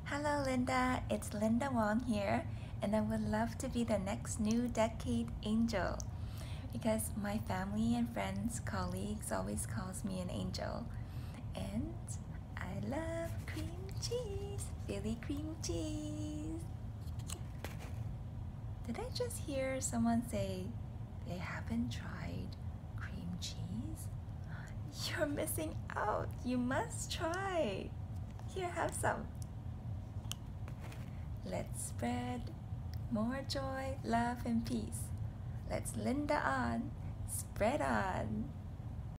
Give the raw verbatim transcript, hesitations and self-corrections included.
Hello Linda, it's Linda Wong here, and I would love to be the next new decade angel because my family and friends, colleagues always calls me an angel. And I love cream cheese, Philly cream cheese. Did I just hear someone say they haven't tried cream cheese? You're missing out. You must try. Here, have some. Let's spread more joy, love, and peace. Let's Linda on, spread on.